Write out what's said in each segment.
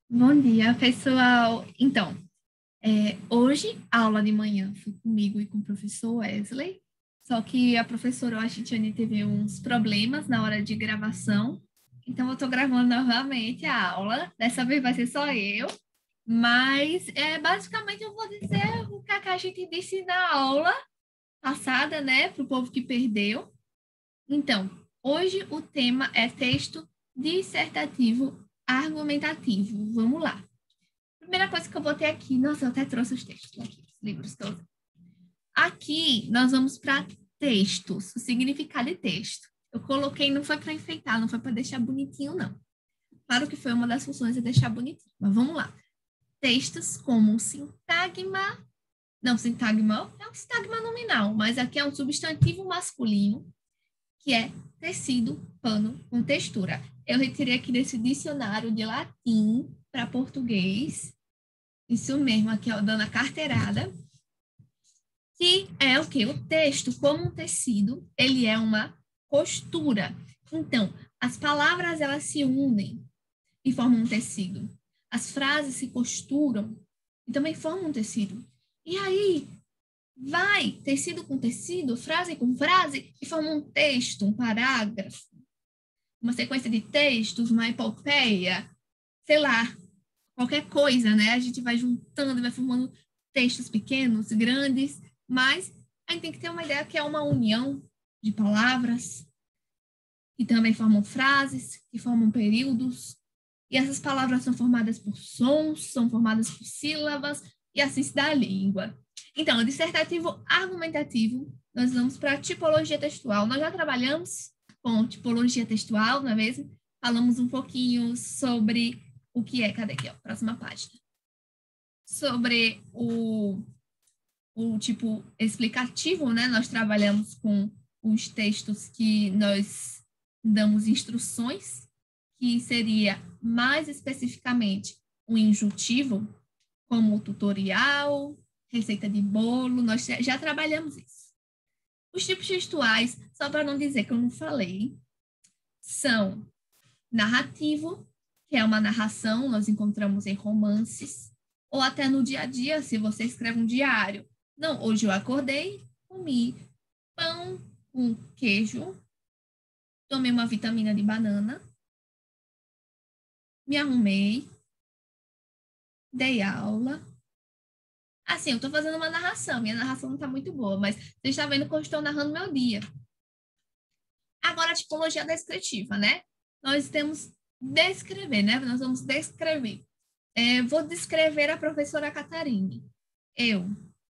Bom dia, pessoal. Então, hoje a aula de manhã foi comigo e com o professor Wesley, só que a professora Washington teve uns problemas na hora de gravação, então eu estou gravando novamente a aula. Dessa vez vai ser só eu, mas basicamente eu vou dizer o que a gente disse na aula passada, né, para o povo que perdeu. Então, hoje o tema é texto dissertativo argumentativo. Vamos lá. Primeira coisa que eu botei aqui, nossa, eu até trouxe os textos aqui, os livros que eu usei. Aqui nós vamos para textos, o significado de texto. Eu coloquei, não foi para enfeitar, não foi para deixar bonitinho, não. Claro que foi uma das funções de deixar bonitinho, mas vamos lá. Textos como sintagma, não, sintagma é um sintagma nominal, mas aqui é um substantivo masculino, que é tecido, pano com textura. Eu retirei aqui desse dicionário de latim para português. Isso mesmo, aqui, ó, dando a carteirada. Que é o quê? O texto, como um tecido, ele é uma costura. Então, as palavras, elas se unem e formam um tecido. As frases se costuram e também formam um tecido. E aí, vai tecido com tecido, frase com frase, e forma um texto, um parágrafo, uma sequência de textos, uma epopeia, sei lá, qualquer coisa, né? A gente vai juntando e vai formando textos pequenos, grandes, mas a gente tem que ter uma ideia que é uma união de palavras, que também formam frases, que formam períodos, e essas palavras são formadas por sons, são formadas por sílabas, e assim se dá a língua. Então, o dissertativo argumentativo, nós vamos para a tipologia textual. Nós já trabalhamos com tipologia textual, não é mesmo? Falamos um pouquinho sobre o que é, cadê aqui, ó, próxima página. Sobre o tipo explicativo, né? Nós trabalhamos com os textos que nós damos instruções, que seria mais especificamente o injuntivo, como o tutorial, receita de bolo, nós já trabalhamos isso. Os tipos textuais, só para não dizer que eu não falei, são narrativo, que é uma narração, nós encontramos em romances, ou até no dia a dia, se você escreve um diário. Não, hoje eu acordei, comi pão com queijo, tomei uma vitamina de banana, me arrumei, dei aula. Assim, eu estou fazendo uma narração, minha narração não está muito boa, mas você está vendo que eu estou narrando meu dia. Agora, a tipologia descritiva, né? Nós temos descrever, né? Nós vamos descrever. Vou descrever a professora Catarine. Eu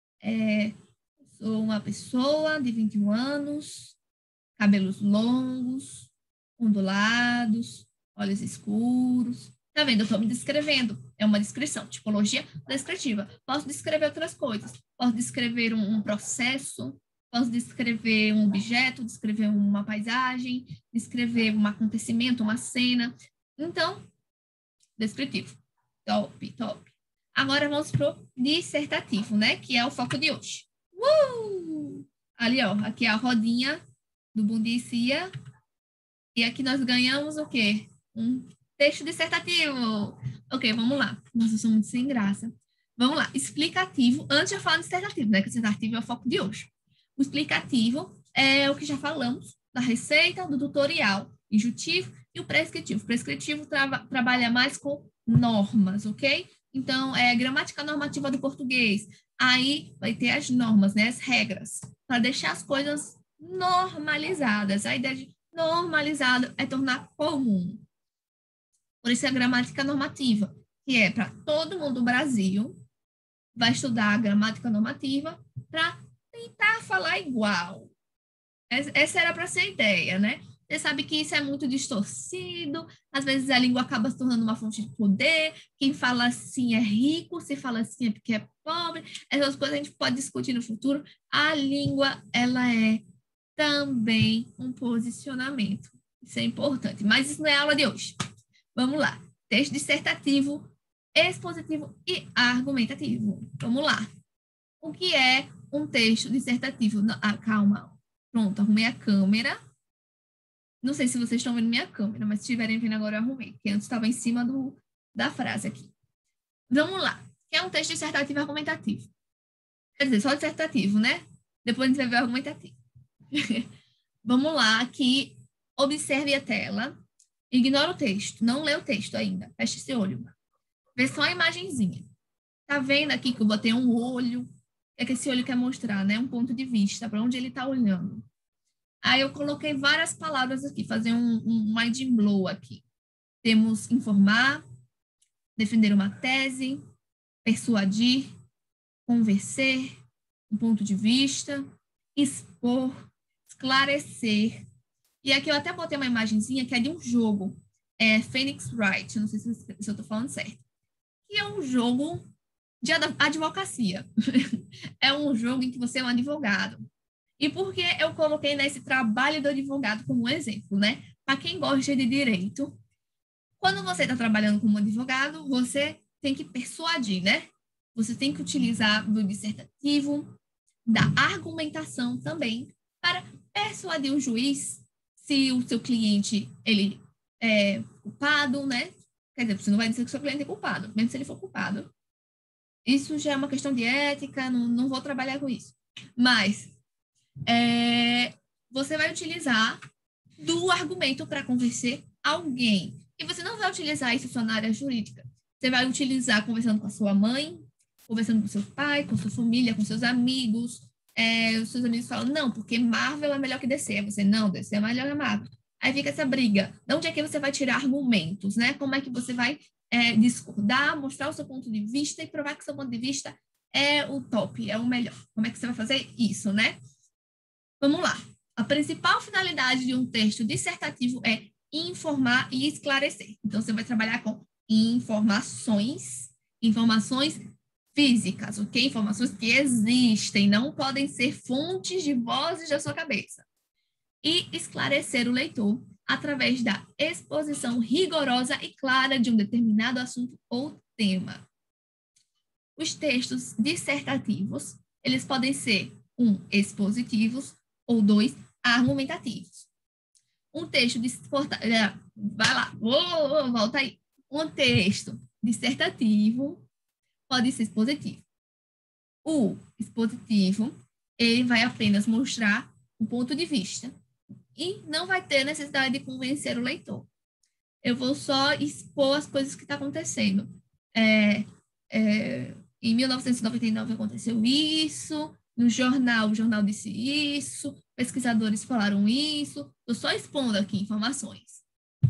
sou uma pessoa de 21 anos, cabelos longos, ondulados, olhos escuros. Tá vendo? Eu estou me descrevendo. É uma descrição, tipologia descritiva. Posso descrever outras coisas. Posso descrever um processo, posso descrever um objeto, descrever uma paisagem, descrever um acontecimento, uma cena. Então, descritivo. Top, top. Agora vamos para o dissertativo, né? Que é o foco de hoje. Ali, ó, aqui é a rodinha do Bom Dia e Cia. E aqui nós ganhamos o quê? Um texto dissertativo. Ok, vamos lá. Nossa, eu sou muito sem graça. Vamos lá. Explicativo. Antes de falar do dissertativo, né? Que o dissertativo é o foco de hoje. O explicativo é o que já falamos, da receita, do tutorial, injuntivo e o prescritivo. O prescritivo trabalha mais com normas, ok? Então, é gramática normativa do português. Aí vai ter as normas, né? As regras, para deixar as coisas normalizadas. A ideia de normalizado é tornar comum. Por isso é a gramática normativa, que é para todo mundo do Brasil, vai estudar a gramática normativa para tentar falar igual. Essa era para ser a ideia, né? Você sabe que isso é muito distorcido, às vezes a língua acaba se tornando uma fonte de poder, quem fala assim é rico, se fala assim é porque é pobre, essas coisas a gente pode discutir no futuro. A língua, ela é também um posicionamento. Isso é importante, mas isso não é a aula de hoje. Vamos lá. Texto dissertativo, expositivo e argumentativo. Vamos lá. O que é um texto dissertativo? Calma. Pronto, arrumei a câmera. Não sei se vocês estão vendo minha câmera, mas se estiverem vendo agora, eu arrumei. Porque antes estava em cima da frase aqui. Vamos lá. Que é um texto dissertativo argumentativo. Quer dizer, só dissertativo, né? Depois a gente vai ver o argumentativo. Vamos lá, aqui. Observe a tela. Ignora o texto. Não lê o texto ainda. Feche esse olho. Vê só a imagenzinha. Tá vendo aqui que eu botei um olho? É que esse olho quer mostrar, né? Um ponto de vista, para onde ele está olhando. Aí eu coloquei várias palavras aqui, fazer um mind blow aqui. Temos informar, defender uma tese, persuadir, convencer, um ponto de vista, expor, esclarecer. E aqui eu até botei uma imagenzinha que é de um jogo, Phoenix Wright, não sei se eu estou falando certo, que é um jogo de advocacia. É um jogo em que você é um advogado. E por que eu coloquei nesse trabalho do advogado como exemplo, né? Para quem gosta de direito, quando você está trabalhando como advogado, você tem que persuadir, né? Você tem que utilizar do dissertativo, da argumentação também, para persuadir o juiz se o seu cliente ele é culpado, né? Quer dizer, você não vai dizer que o seu cliente é culpado, mesmo se ele for culpado. Isso já é uma questão de ética, não vou trabalhar com isso. Mas você vai utilizar do argumento para convencer alguém. E você não vai utilizar isso só na área jurídica. Você vai utilizar conversando com a sua mãe, conversando com seu pai, com sua família, com seus amigos. Os seus amigos falam, não, porque Marvel é melhor que DC. Aí você, não, DC é melhor que Marvel. Aí fica essa briga. De onde é que você vai tirar argumentos, né? Como é que você vai discordar, mostrar o seu ponto de vista e provar que o seu ponto de vista é o top, é o melhor. Como é que você vai fazer isso, né? Vamos lá. A principal finalidade de um texto dissertativo é informar e esclarecer. Então, você vai trabalhar com informações físicas, ok? Informações que existem, não podem ser fontes de vozes da sua cabeça. E esclarecer o leitor através da exposição rigorosa e clara de um determinado assunto ou tema. Os textos dissertativos, eles podem ser, expositivos, ou 2, argumentativos. Um texto vai lá, volta aí. Um texto dissertativo pode ser expositivo. O expositivo, ele vai apenas mostrar o ponto de vista e não vai ter necessidade de convencer o leitor. Eu vou só expor as coisas que estão acontecendo. Em 1999 aconteceu isso, no jornal, o jornal disse isso, pesquisadores falaram isso, estou só expondo aqui informações.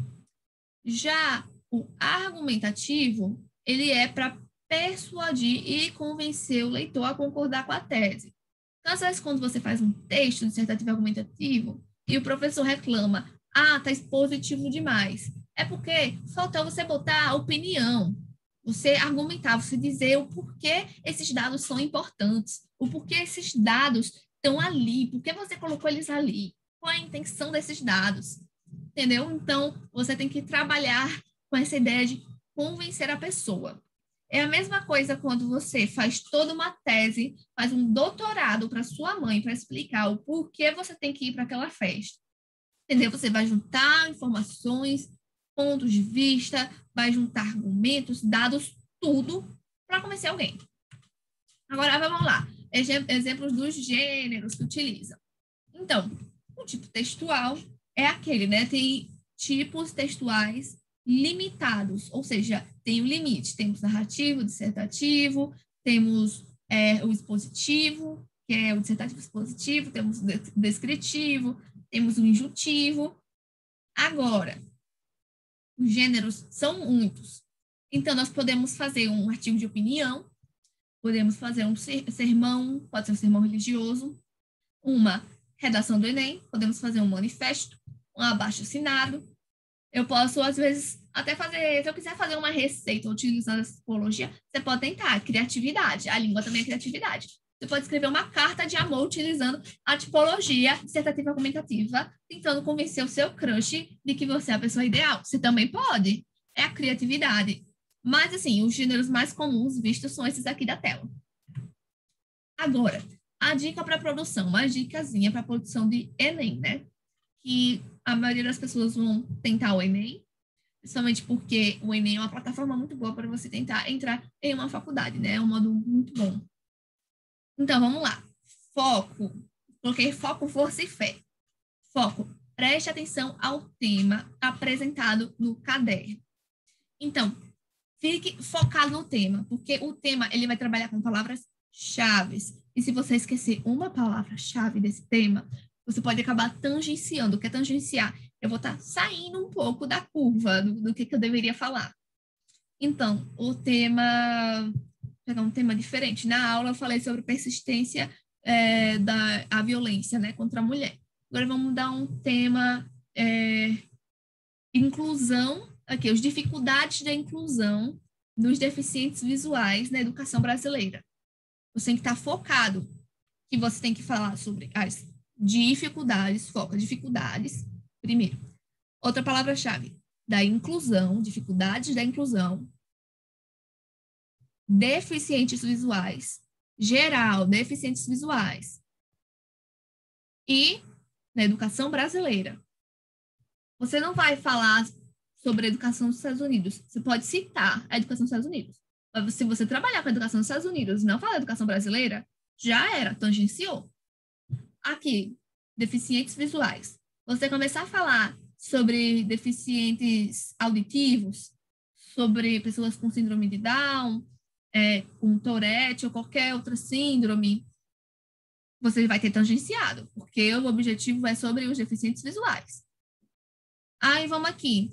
Já o argumentativo, ele é para persuadir e convencer o leitor a concordar com a tese. Então, às vezes, quando você faz um texto dissertativo argumentativo e o professor reclama, tá expositivo demais, é porque faltou você botar a opinião, você argumentar, você dizer o porquê esses dados são importantes, o porquê esses dados estão ali, por que você colocou eles ali, qual é a intenção desses dados, entendeu? Então, você tem que trabalhar com essa ideia de convencer a pessoa. É a mesma coisa quando você faz toda uma tese, faz um doutorado para sua mãe para explicar o porquê você tem que ir para aquela festa. Entendeu? Você vai juntar informações, pontos de vista, vai juntar argumentos, dados, tudo para convencer alguém. Agora, vamos lá. Exemplos dos gêneros que utilizam. Então, o tipo textual é aquele, né? Tem tipos textuais limitados, ou seja, tem um limite. Temos narrativo, dissertativo, temos o expositivo, que é o dissertativo expositivo, temos o descritivo, temos o injuntivo. Agora, os gêneros são muitos. Então, nós podemos fazer um artigo de opinião, podemos fazer um sermão, pode ser um sermão religioso, uma redação do Enem, podemos fazer um manifesto, um abaixo-assinado. Eu posso, às vezes, até fazer, se eu quiser fazer uma receita utilizando essa tipologia, você pode tentar, criatividade. A língua também é criatividade. Você pode escrever uma carta de amor utilizando a tipologia dissertativa argumentativa, tentando convencer o seu crush de que você é a pessoa ideal. Você também pode. É a criatividade. Mas, assim, os gêneros mais comuns vistos são esses aqui da tela. Agora, a dica para produção, uma dicasinha para produção de Enem, né? Que a maioria das pessoas vão tentar o Enem, Principalmente porque o Enem é uma plataforma muito boa para você tentar entrar em uma faculdade, né? É um modo muito bom. Então, vamos lá. Foco. Coloquei foco, força e fé. Foco. Preste atenção ao tema apresentado no caderno. Então, fique focado no tema, porque o tema ele vai trabalhar com palavras-chave. E se você esquecer uma palavra-chave desse tema, você pode acabar tangenciando. O que é tangenciar? Eu vou estar saindo um pouco da curva do que eu deveria falar. Então, o tema... Vou pegar um tema diferente. Na aula eu falei sobre persistência da violência, né, contra a mulher. Agora vamos dar um tema inclusão, aqui, as dificuldades da inclusão dos deficientes visuais na educação brasileira. Você tem que estar focado, que você tem que falar sobre as dificuldades, foca dificuldades, primeiro. Outra palavra-chave, da inclusão, dificuldades da inclusão, deficientes visuais, geral, deficientes visuais, e na educação brasileira. Você não vai falar sobre a educação dos Estados Unidos. Você pode citar a educação dos Estados Unidos. Mas se você trabalhar com a educação dos Estados Unidos e não falar da educação brasileira, já era, tangenciou. Aqui, deficientes visuais. Você começar a falar sobre deficientes auditivos, sobre pessoas com síndrome de Down, com Tourette ou qualquer outra síndrome, você vai ter tangenciado, porque o objetivo é sobre os deficientes visuais. Aí vamos aqui.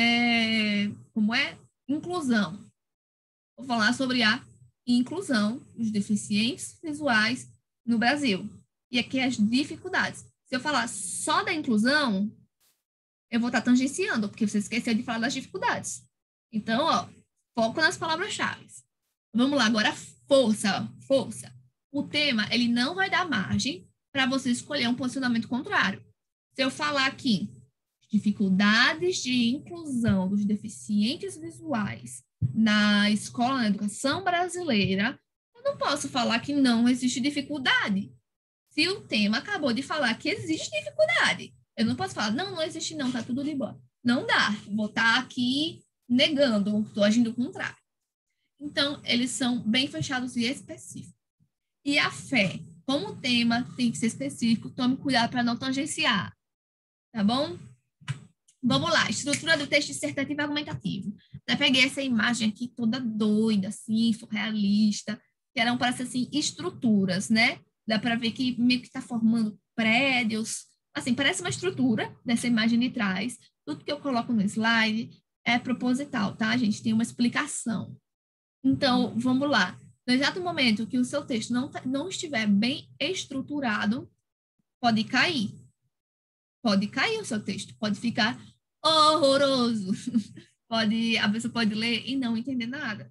Como é? Inclusão. Vou falar sobre a inclusão dos deficientes visuais no Brasil. E aqui as dificuldades. Se eu falar só da inclusão, eu vou estar tangenciando, porque você esqueceu de falar das dificuldades. Então, ó, foco nas palavras-chave. Vamos lá, agora força. Força. O tema, ele não vai dar margem para você escolher um posicionamento contrário. Se eu falar aqui dificuldades de inclusão dos deficientes visuais na escola, na educação brasileira, eu não posso falar que não existe dificuldade. Se o tema acabou de falar que existe dificuldade, eu não posso falar, não existe não, tá tudo de boa. Não dá, vou estar aqui negando, estou agindo contrário. Então, eles são bem fechados e específicos. E a fé, como o tema tem que ser específico, tome cuidado para não tangenciar, tá bom? Vamos lá, estrutura do texto dissertativo e argumentativo. Já peguei essa imagem aqui toda doida, assim, surrealista, que eram, parece assim, estruturas, né? Dá para ver que meio que está formando prédios. Assim, parece uma estrutura dessa imagem de trás. Tudo que eu coloco no slide é proposital, tá, gente? Tem uma explicação. Então, vamos lá. No exato momento que o seu texto não estiver bem estruturado, pode cair. Pode cair o seu texto, pode ficar horroroso. A pessoa pode ler e não entender nada.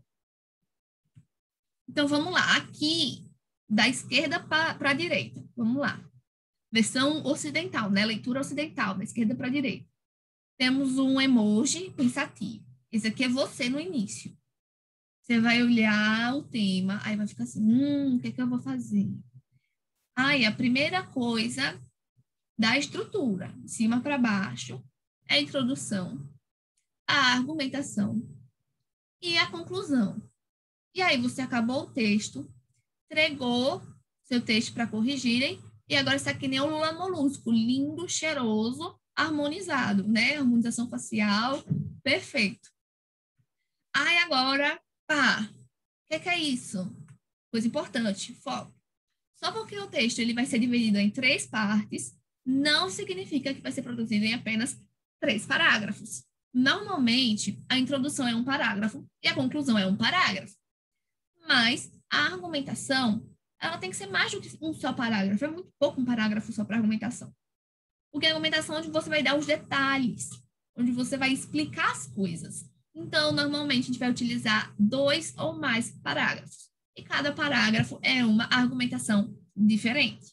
Então, vamos lá. Aqui, da esquerda para a direita. Vamos lá. Versão ocidental, né? Leitura ocidental, da esquerda para a direita. Temos um emoji pensativo. Esse aqui é você no início. Você vai olhar o tema, aí vai ficar assim, o que é que eu vou fazer? Aí, a primeira coisa da estrutura, de cima para baixo, é a introdução, a argumentação e a conclusão. E aí você acabou o texto, entregou seu texto para corrigirem, e agora está aqui nem o Lula Molusco, lindo, cheiroso, harmonizado, né? Harmonização facial, perfeito. Aí agora, o que é isso? Coisa importante, foco. Só porque o texto ele vai ser dividido em 3 partes, não significa que vai ser produzido em apenas 3 parágrafos. Normalmente, a introdução é um parágrafo e a conclusão é um parágrafo. Mas a argumentação, ela tem que ser mais do que um só parágrafo. É muito pouco um parágrafo só para argumentação. Porque a argumentação é onde você vai dar os detalhes, onde você vai explicar as coisas. Então, normalmente, a gente vai utilizar 2 ou mais parágrafos. E cada parágrafo é uma argumentação diferente.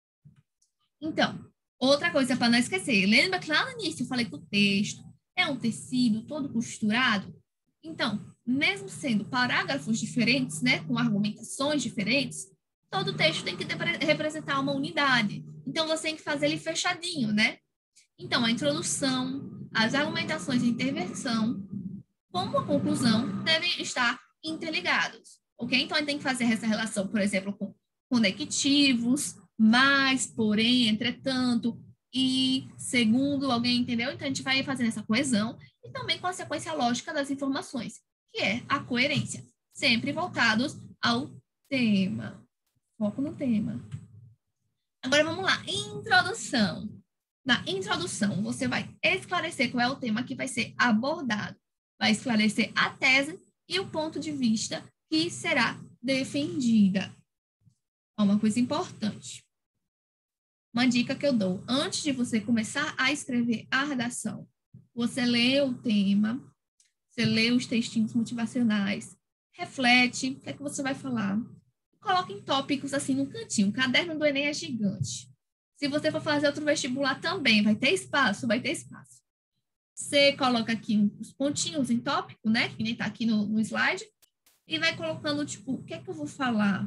Então, outra coisa para não esquecer. Lembra que lá no início eu falei que o texto é um tecido todo costurado? Então, mesmo sendo parágrafos diferentes, né, com argumentações diferentes, todo texto tem que representar uma unidade. Então, você tem que fazer ele fechadinho, né? Então, a introdução, as argumentações de intervenção, como a conclusão, devem estar interligados, ok? Então, a gente tem que fazer essa relação, por exemplo, com conectivos, mas, porém, entretanto, e segundo alguém, entendeu? Então, a gente vai fazendo essa coesão e também com a sequência lógica das informações, que é a coerência, sempre voltados ao tema. Foco no tema. Agora, vamos lá. Introdução. Na introdução, você vai esclarecer qual é o tema que vai ser abordado. Vai esclarecer a tese e o ponto de vista que será defendida. Uma coisa importante. Uma dica que eu dou. Antes de você começar a escrever a redação, você lê o tema, você lê os textinhos motivacionais, reflete o que é que você vai falar. Coloque em tópicos assim no cantinho. O caderno do Enem é gigante. Se você for fazer outro vestibular também, vai ter espaço, vai ter espaço. Você coloca aqui os pontinhos em tópico, né? Que nem tá aqui no slide. E vai colocando, tipo, o que é que eu vou falar?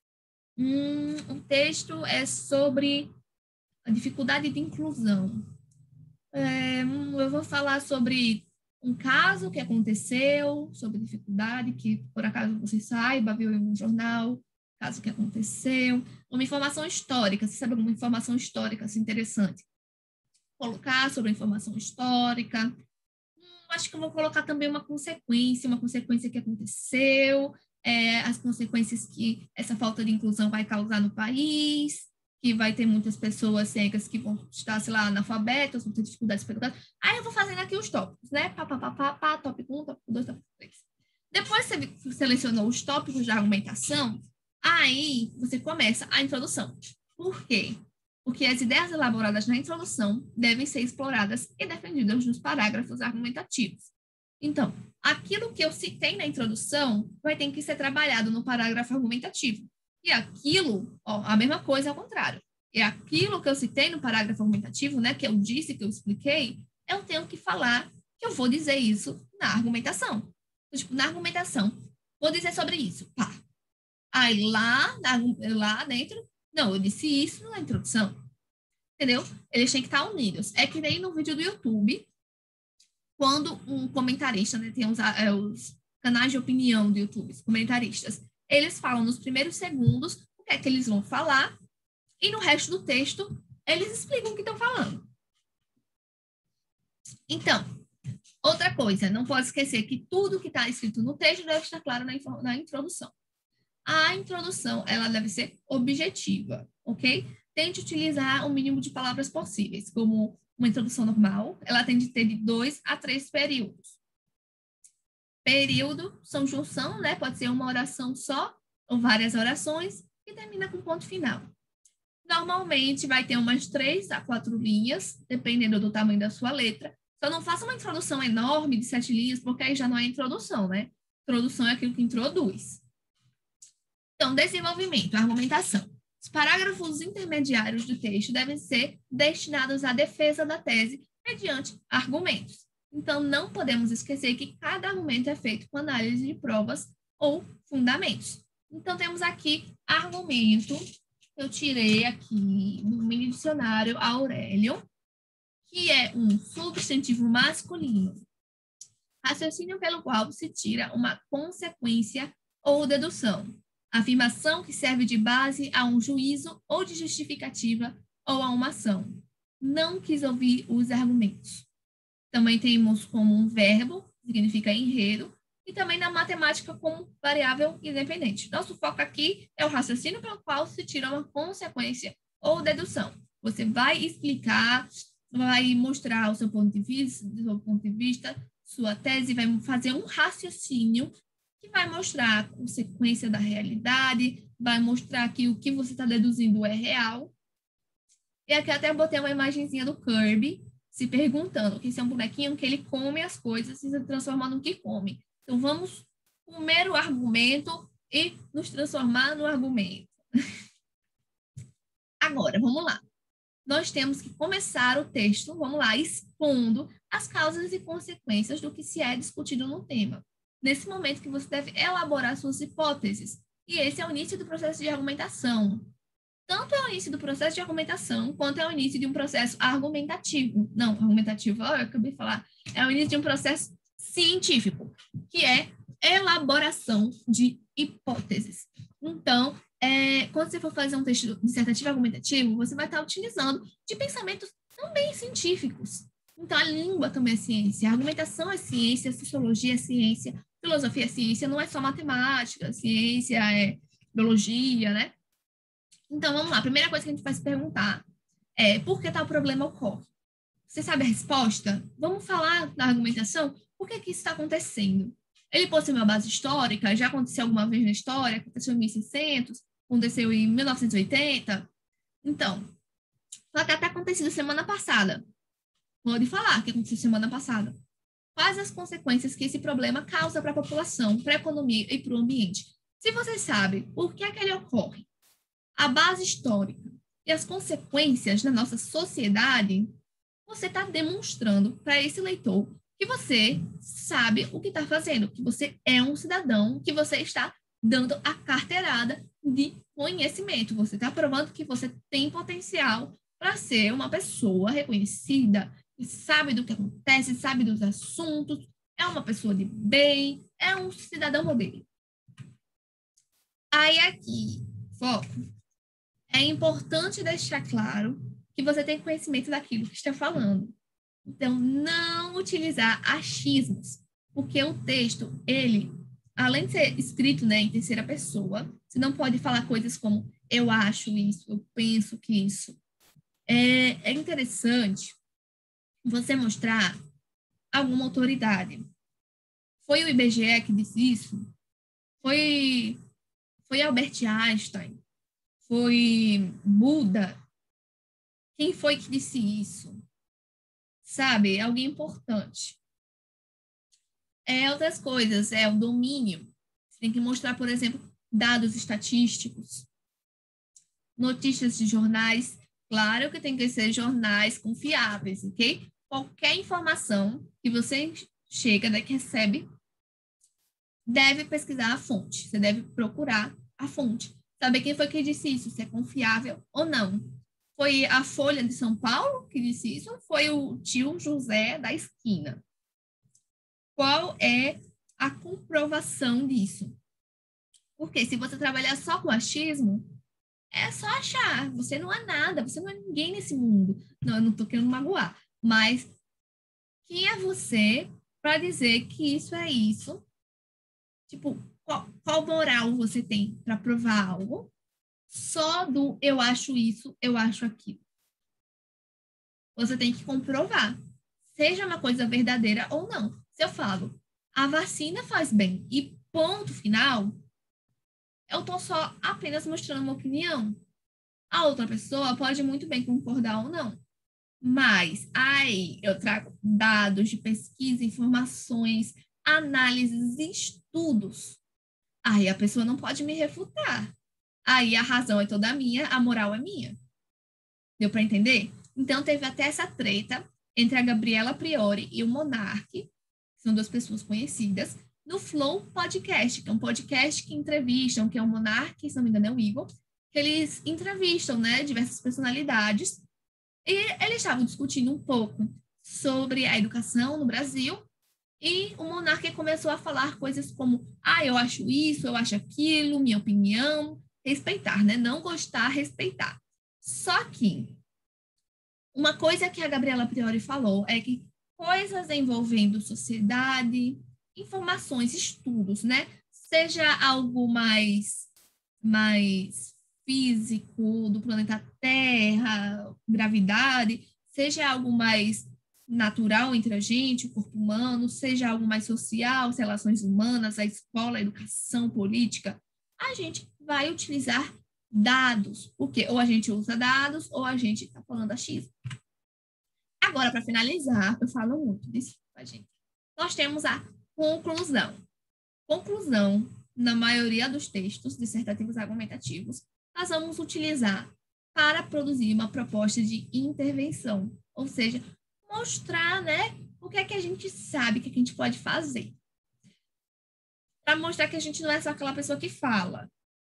O texto é sobre a dificuldade de inclusão. Eu vou falar sobre um caso que aconteceu, sobre dificuldade, que por acaso você saiba, viu em um jornal, caso que aconteceu. Uma informação histórica, você sabe alguma informação histórica assim, interessante? Colocar sobre a informação histórica. Acho que eu vou colocar também uma consequência que aconteceu, as consequências que essa falta de inclusão vai causar no país, que vai ter muitas pessoas cegas que vão estar, sei lá, analfabetas, vão ter dificuldades para educar. Aí eu vou fazendo aqui os tópicos, né? Tópico 1, tópico 2, tópico 3. Depois você selecionou os tópicos de argumentação, aí você começa a introdução. Por quê? Porque as ideias elaboradas na introdução devem ser exploradas e defendidas nos parágrafos argumentativos. Então, aquilo que eu citei na introdução vai ter que ser trabalhado no parágrafo argumentativo. E aquilo, a mesma coisa ao contrário. E aquilo que eu citei no parágrafo argumentativo, né, que eu disse, que eu expliquei, eu tenho que falar que eu vou dizer isso na argumentação. Então, tipo, na argumentação, vou dizer sobre isso. Pá. Aí lá dentro, não, eu disse isso na introdução. Entendeu? Eles têm que estar unidos. É que nem no vídeo do YouTube, quando um comentarista, né, tem os canais de opinião do YouTube, os comentaristas, eles falam nos primeiros segundos o que é que eles vão falar e no resto do texto eles explicam o que estão falando. Então, outra coisa, não pode esquecer que tudo que está escrito no texto deve estar claro na introdução. A introdução, ela deve ser objetiva, ok? Tente utilizar o mínimo de palavras possíveis, como uma introdução normal, ela tem de ter de 2 a 3 períodos. Período são junção, né? Pode ser uma oração só ou várias orações e termina com ponto final. Normalmente vai ter umas 3 a 4 linhas, dependendo do tamanho da sua letra. Só não faça uma introdução enorme de 7 linhas, porque aí já não é introdução, né? Introdução é aquilo que introduz. Então, desenvolvimento, argumentação. Os parágrafos intermediários do texto devem ser destinados à defesa da tese mediante argumentos. Então, não podemos esquecer que cada argumento é feito com análise de provas ou fundamentos. Então, temos aqui argumento, eu tirei aqui no mini dicionário Aurélio, que é um substantivo masculino. Raciocínio pelo qual se tira uma consequência ou dedução. Afirmação que serve de base a um juízo ou de justificativa ou a uma ação. Não quis ouvir os argumentos. Também temos como um verbo, significa enredo, e também na matemática como variável independente. Nosso foco aqui é o raciocínio pelo qual se tira uma consequência ou dedução. Você vai explicar, vai mostrar o seu ponto de vista, sua tese, vai fazer um raciocínio que vai mostrar a consequência da realidade, vai mostrar que o que você está deduzindo é real. E aqui até botei uma imagenzinha do Kirby se perguntando, que esse é um bonequinho que ele come as coisas e se transforma no que come. Então, vamos comer o argumento e nos transformar no argumento. Agora, vamos lá. Nós temos que começar o texto, vamos lá, expondo as causas e consequências do que se é discutido no tema. Nesse momento que você deve elaborar suas hipóteses. E esse é o início do processo de argumentação. tanto é o início do processo de argumentação, quanto é o início de um processo argumentativo. Não, argumentativo, eu acabei de falar. É o início de um processo científico, que é elaboração de hipóteses. Então, quando você for fazer um texto dissertativo argumentativo, você vai estar utilizando de pensamentos também científicos. Então, a língua também é ciência, a argumentação é ciência, a sociologia é ciência, filosofia é ciência, não é só matemática, ciência é biologia, né? Então, vamos lá. A primeira coisa que a gente vai se perguntar é por que tal problema ocorre? Você sabe a resposta? Vamos falar da argumentação? Por que isso está acontecendo? Ele possui uma base histórica? Já aconteceu alguma vez na história? Aconteceu em 1600? Aconteceu em 1980? Então, pode até ter acontecido semana passada. Pode falar que aconteceu semana passada. Quais as consequências que esse problema causa para a população, para a economia e para o ambiente? Se você sabe por que é que ele ocorre, a base histórica e as consequências na nossa sociedade, você está demonstrando para esse leitor que você sabe o que está fazendo, que você é um cidadão, que você está dando a carteirada de conhecimento. Você está provando que você tem potencial para ser uma pessoa reconhecida, que sabe do que acontece, sabe dos assuntos, é uma pessoa de bem, é um cidadão modelo. Aí aqui, foco. É importante deixar claro que você tem conhecimento daquilo que está falando. Então, não utilizar achismos, porque o texto, ele, além de ser escrito, né, em terceira pessoa, você não pode falar coisas como eu acho isso, eu penso que isso. É interessante você mostrar alguma autoridade. Foi o IBGE que disse isso? Foi Albert Einstein? Foi Buda? Quem foi que disse isso? Sabe? Alguém importante. Outras coisas, o domínio. Você tem que mostrar, por exemplo, dados estatísticos, notícias de jornais. Claro que tem que ser jornais confiáveis, ok? Qualquer informação que você chega, né, que recebe, deve pesquisar a fonte. Você deve procurar a fonte. Saber quem foi que disse isso, se é confiável ou não. Foi a Folha de São Paulo que disse isso ou foi o tio José da esquina? Qual é a comprovação disso? Porque se você trabalhar só com achismo, é só achar. Você não é nada, você não é ninguém nesse mundo. Não, eu não estou querendo magoar. Mas quem é você para dizer que isso é isso? Tipo, qual moral você tem para provar algo? Só do eu acho isso, eu acho aquilo. Você tem que comprovar, seja uma coisa verdadeira ou não. Se eu falo, a vacina faz bem e ponto final, eu estou só apenas mostrando uma opinião. A outra pessoa pode muito bem concordar ou não. Mas aí eu trago dados de pesquisa, informações, análises, estudos. Aí a pessoa não pode me refutar. Aí a razão é toda minha, a moral é minha. Deu para entender? Então teve até essa treta entre a Gabriela Priori e o Monark, que são duas pessoas conhecidas, no Flow Podcast, que é um podcast que entrevistam, que é o Monark, se não me engano é o Igor, que eles entrevistam, né, diversas personalidades, e eles estavam discutindo um pouco sobre a educação no Brasil, e o Monark começou a falar coisas como, eu acho isso, eu acho aquilo, minha opinião, respeitar, né? Não gostar, respeitar. Só que uma coisa que a Gabriela Priori falou é que coisas envolvendo sociedade, informações, estudos, né? Seja algo mais físico do planeta Terra, gravidade, seja algo mais natural entre a gente, o corpo humano, seja algo mais social, as relações humanas, a escola, a educação, política, a gente vai utilizar dados, porque ou a gente usa dados ou a gente está falando achismo. Agora, para finalizar, eu falo muito disso, gente. Nós temos a conclusão. Conclusão, na maioria dos textos dissertativos argumentativos, nós vamos utilizar para produzir uma proposta de intervenção, ou seja, mostrar, né, o que é que a gente sabe, o que a gente pode fazer. Para mostrar que a gente não é só aquela pessoa que fala.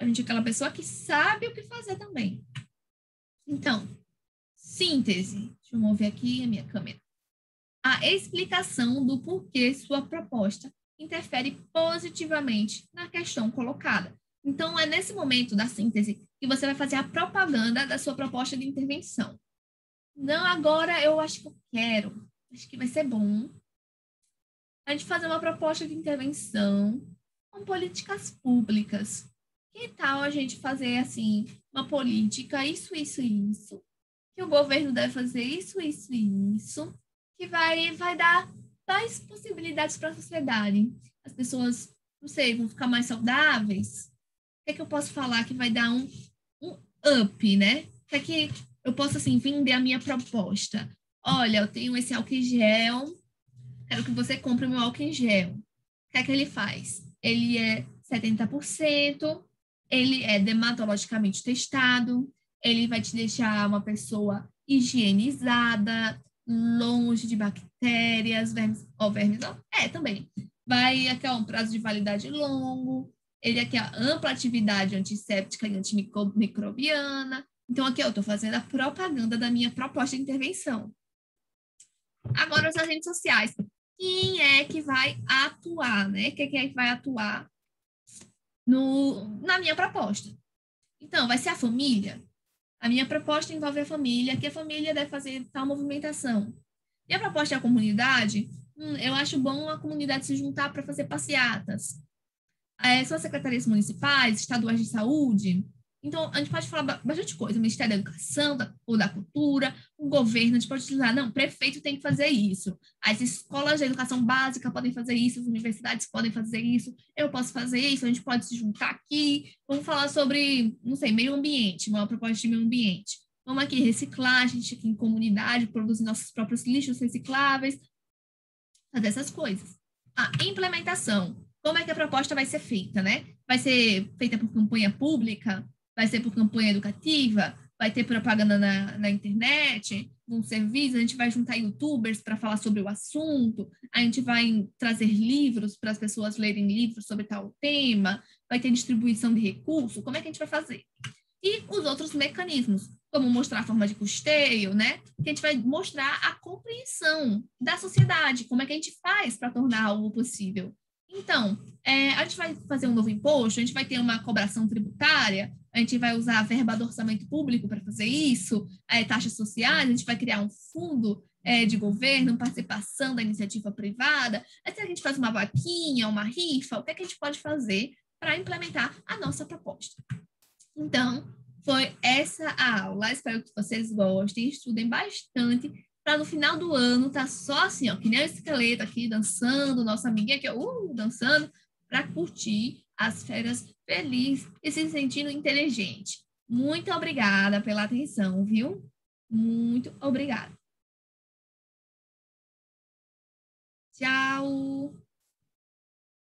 A gente é aquela pessoa que sabe o que fazer também. Então, síntese. Deixa eu mover aqui a minha câmera. A explicação do porquê sua proposta interfere positivamente na questão colocada. Então, é nesse momento da síntese que você vai fazer a propaganda da sua proposta de intervenção. Não, agora eu acho que eu quero. Acho que vai ser bom a gente fazer uma proposta de intervenção com políticas públicas. Que tal a gente fazer, assim, uma política, isso, que o governo deve fazer isso, que vai dar mais possibilidades para a sociedade. As pessoas, não sei, vão ficar mais saudáveis. O que é que eu posso falar que vai dar um up, né? O que é que eu posso, assim, vender a minha proposta? Olha, eu tenho esse álcool em gel, quero que você compre o meu álcool em gel. O que é que ele faz? Ele é 70%, ele é dermatologicamente testado, ele vai te deixar uma pessoa higienizada, longe de bactérias, vermes, vermes não? Também. Vai aqui, ó, um prazo de validade longo, ele aqui, ó, ampla atividade antisséptica e antimicrobiana. Então, aqui, eu estou fazendo a propaganda da minha proposta de intervenção. Agora, os agentes sociais. Quem é que vai atuar, né? Quem é que vai atuar na minha proposta? Então, vai ser a família? A minha proposta envolve a família, que a família deve fazer tal movimentação. E a proposta é a comunidade? Eu acho bom a comunidade se juntar para fazer passeatas. São as secretarias municipais, estaduais de saúde. Então, a gente pode falar bastante coisa. O Ministério da Educação ou da Cultura, o governo, a gente pode utilizar. Não, o prefeito tem que fazer isso. As escolas de educação básica podem fazer isso, as universidades podem fazer isso, eu posso fazer isso, a gente pode se juntar aqui. Vamos falar sobre, não sei, meio ambiente, uma proposta de meio ambiente. Vamos aqui reciclar, a gente aqui em comunidade, produzir nossos próprios lixos recicláveis, fazer essas coisas. A implementação. Como é que a proposta vai ser feita, né? Vai ser feita por campanha pública? Vai ser por campanha educativa? Vai ter propaganda na internet? Num serviço? A gente vai juntar youtubers para falar sobre o assunto? A gente vai trazer livros para as pessoas lerem livros sobre tal tema? Vai ter distribuição de recursos? Como é que a gente vai fazer? E os outros mecanismos, como mostrar a forma de custeio, né? Que a gente vai mostrar a compreensão da sociedade, como é que a gente faz para tornar algo possível. Então, a gente vai fazer um novo imposto, a gente vai ter uma cobração tributária, a gente vai usar a verba do orçamento público para fazer isso, taxas sociais, a gente vai criar um fundo de governo, participação da iniciativa privada, aí a gente faz uma vaquinha, uma rifa, o que é que a gente pode fazer para implementar a nossa proposta. Então, foi essa a aula. Espero que vocês gostem, estudem bastante, para no final do ano tá só assim, ó, que nem o esqueleto aqui dançando, nossa amiguinha aqui, dançando, para curtir as férias feliz e se sentindo inteligente. Muito obrigada pela atenção, viu? Muito obrigada. Tchau!